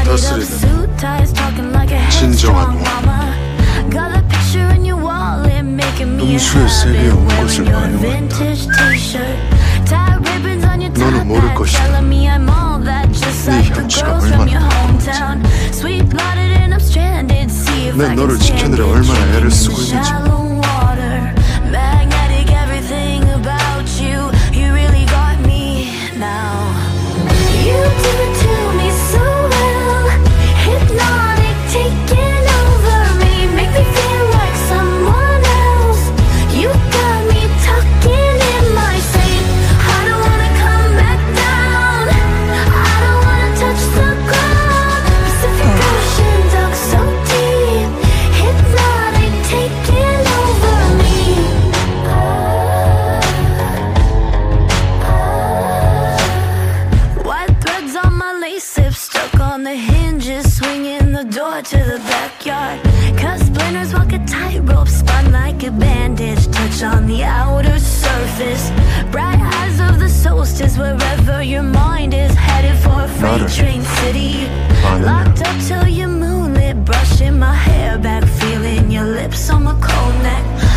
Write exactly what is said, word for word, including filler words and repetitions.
다스리는 진정한 왕. 음수의 세계에 온 것을 반영한다. 너는 모를 것이다. 네 향취가 얼마나 뜨거운지, 내 너를 지켜내려 얼마나 애를 쓰고 있는지. Stuck on the hinges, swinging the door to the backyard. Cause splinters walk a tightrope, spun like a bandage, touch on the outer surface. Bright eyes of the solstice, wherever your mind is headed for a freight train city. Locked up till you're moonlit, brushing my hair back, feeling your lips on my cold neck.